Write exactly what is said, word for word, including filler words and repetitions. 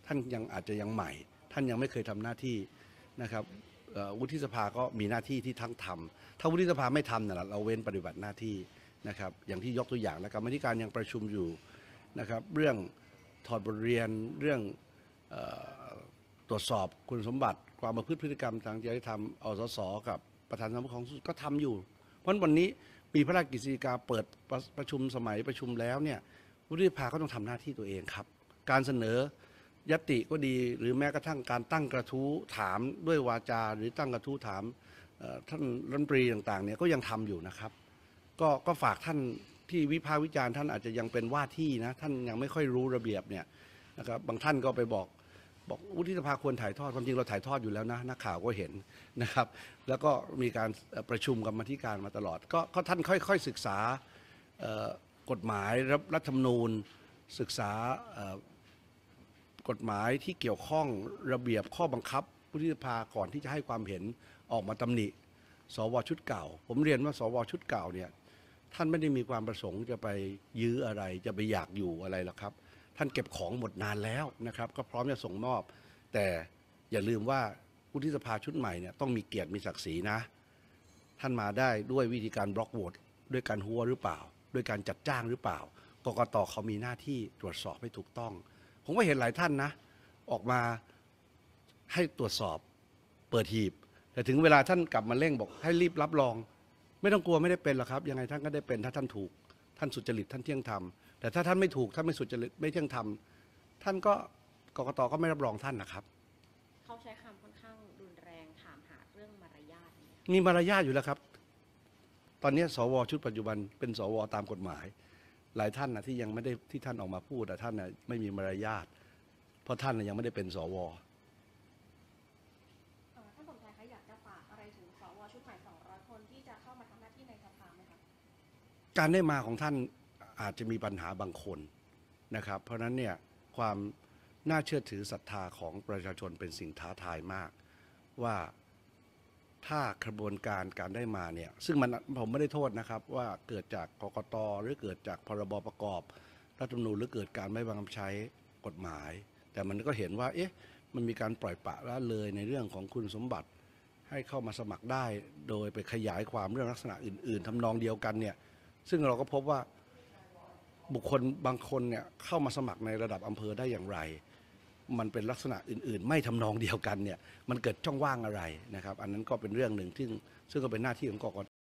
ท่านยังอาจจะยังใหม่ท่านยังไม่เคยทำหน้าที่นะครับวุฒิสภาก็มีหน้าที่ที่ทั้งทำถ้าวุฒิสภาไม่ทำเนี่ยเราเว้นปฏิบัติหน้าที่นะครับอย่างที่ยกตัวอย่างนะครับกรรมธิการยังประชุมอยู่นะครับเรื่องถอดบทเรียนเรื่องตรวจสอบคุณสมบัติความประพฤติพฤติกรรมทางจริยธรรมอสสกับประธานสภาของสุดก็ทำอยู่เพราะวันนี้มีพระราชกฤษฎีกาเปิดประประชุมสมัยประชุมแล้วเนี่ยวุฒิสภาก็ต้องทำหน้าที่ตัวเองครับการเสนอยติก็ดีหรือแม้กระทั่งการตั้งกระทู้ถามด้วยวาจาหรือตั้งกระทู้ถามท่านรัฐมนตรีต่างๆเนี่ยก็ยังทำอยู่นะครับก็ก็ฝากท่านที่วิพากษ์วิจารณ์ท่านอาจจะยังเป็นว่าที่นะท่านยังไม่ค่อยรู้ระเบียบเนี่ยนะครับบางท่านก็ไปบอกบอกวุฒิสภาควรถ่ายทอดความจริงเราถ่ายทอดอยู่แล้วนะนักข่าวก็เห็นนะครับแล้วก็มีการประชุมกรรมธิการมาตลอดก็ก็ท่านค่อยๆศึกษากฎหมายรัฐธรรมนูญศึกษากฎหมายที่เกี่ยวข้องระเบียบข้อบังคับวุฒิสภาก่อนที่จะให้ความเห็นออกมาตำหนิสวชุดเก่าผมเรียนว่าสวชุดเก่าเนี่ยท่านไม่ได้มีความประสงค์จะไปยื้ออะไรจะไปอยากอยู่อะไรหรอกครับท่านเก็บของหมดนานแล้วนะครับก็พร้อมจะส่งมอบแต่อย่าลืมว่าวุฒิสภาชุดใหม่เนี่ยต้องมีเกียรติมีศักดิ์ศรีนะท่านมาได้ด้วยวิธีการบล็อกโหวตด้วยการหัวหรือเปล่าด้วยการจัดจ้างหรือเปล่ากกต.เขามีหน้าที่ตรวจสอบให้ถูกต้องผมก็เห็นหลายท่านนะออกมาให้ตรวจสอบเปิดหีบแต่ถึงเวลาท่านกลับมาเร่งบอกให้รีบรับรองไม่ต้องกลัวไม่ได้เป็นหรอกครับยังไงท่านก็ได้เป็นถ้าท่านถูกท่านสุจริตท่านเที่ยงธรรมแต่ถ้าท่านไม่ถูกท่านไม่สุจริตไม่เที่ยงธรรมท่านก็กกต.ก็ไม่รับรองท่านนะครับเขาใช้คำค่อนข้างรุนแรงถามหาเรื่องมารยาทมีมารยาทอยู่แล้วครับตอนนี้สวชุดปัจจุบันเป็นสวตามกฎหมายหลายท่านนะที่ยังไม่ได้ที่ท่านออกมาพูดแต่ท่านนะไม่มีมารยาทเพราะท่านนะยังไม่ได้เป็นสวท่านสมชายคะอยากจะฝากอะไรถึงสวชุดใหม่สองร้อยคนที่จะเข้ามาทำหน้าที่ในสภาไหมครับการได้มาของท่านอาจจะมีปัญหาบางคนนะครับเพราะฉะนั้นเนี่ยความน่าเชื่อถือศรัทธาของประชาชนเป็นสิ่งท้าทายมากว่าถ้ากระบวนการการได้มาเนี่ยซึ่งมันผมไม่ได้โทษนะครับว่าเกิดจากกกต.หรือเกิดจากพรบประกอบรัฐธรรมนูญหรือเกิดการไม่บังคับใช้กฎหมายแต่มันก็เห็นว่าเอ๊ะมันมีการปล่อยปละละเลยในเรื่องของคุณสมบัติให้เข้ามาสมัครได้โดยไปขยายความเรื่องลักษณะอื่นๆทำนองเดียวกันเนี่ยซึ่งเราก็พบว่าบุคคลบางคนเนี่ยเข้ามาสมัครในระดับอำเภอได้อย่างไรมันเป็นลักษณะอื่นๆไม่ทำนองเดียวกันเนี่ยมันเกิดช่องว่างอะไรนะครับอันนั้นก็เป็นเรื่องหนึ่งที่ซึ่งก็เป็นหน้าที่ของกกต